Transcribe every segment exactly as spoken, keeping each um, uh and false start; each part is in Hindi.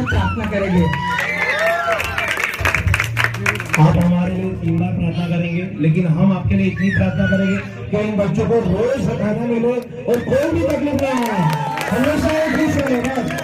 प्रार्थना करेंगे। आप हमारे लिए तीन बार प्रार्थना करेंगे, लेकिन हम आपके लिए इतनी प्रार्थना करेंगे कि इन बच्चों को रोज खाना मिले और कोई भी तकलीफ नहीं आए, हमेशा खुश रहेगा।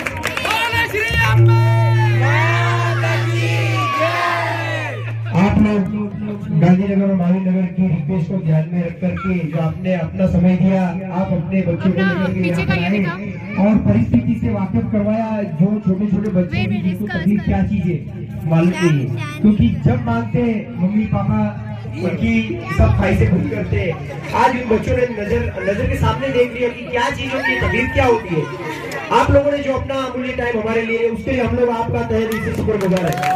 आप लोग गांधीनगर और महावीर नगर की रिक्वेस्ट को ध्यान में रख करके जो आपने अपना समय दिया, आप अपने बच्चों को लेकर के यहाँ पर आए और परिस्थिति से वाकिफ करवाया। जो छोटे छोटे बच्चे भी जिनको तकलीफ क्या चीज है मालूम नहीं है, क्योंकि जब मांगते हैं मम्मी पापा उनकी सब ख्वाहिशें पूरी करते हैं। आज इन बच्चों ने नजर नजर के सामने देख लिया कि क्या चीजों की तकलीफ क्या होती है। आप लोगों ने जो अपना अमूल्य टाइम हमारे लिए, उसके लिए हम लोग आपका तहे दिल से शुक्रगुजार है।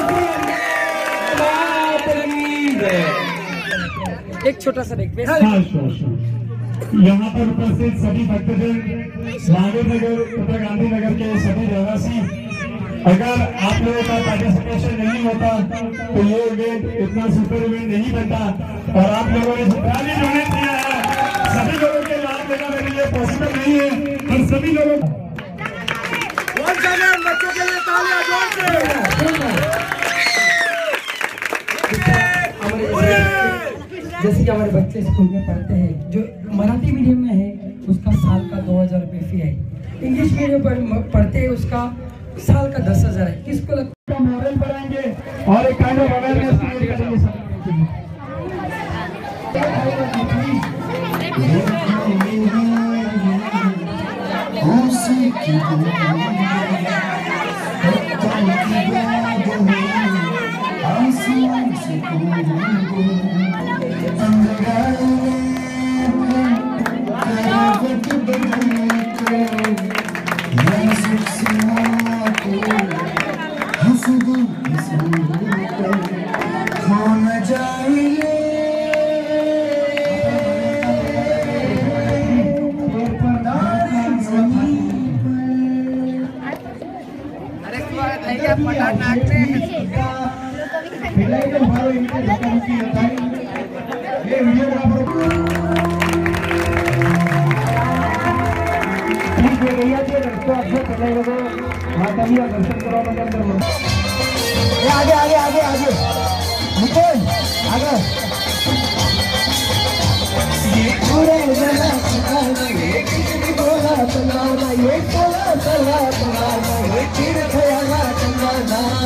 एक छोटा सा रिक्वेस्ट, यहाँ पर उपस्थित सभी भक्तजन, महावीर नगर तथा गांधीनगर के सभी रहवासी, अगर आप लोगों का पार्टिसिपेशन नहीं होता तो ये इवेंट इतना सुपर इवेंट नहीं बनता। और आप लोगों ने जितना भी डोनेट किया है, सभी लोगों के लाभ लेना मेरे लिए पॉसिबल नहीं है। और सभी लोगों बच्चों के लिए तालियां जोर जैसे कि हमारे बच्चे स्कूल में पढ़ते हैं, जो मराठी मीडियम में है उसका साल का दो हजार रुपये फी है, इंग्लिश मीडियम पर पढ़ते हैं उसका साल का दस हजार है। किसको लगता है मॉडल बनाएंगे और एक काइंड ऑफ अवेयरनेस क्रिएट करेंगे सब। आगे आगे आगे आगे निकल आगे। ये पूरा जला ये किसी बोला चलाना, ये बोला चला चलाना, ये तीर खयाला चलाना।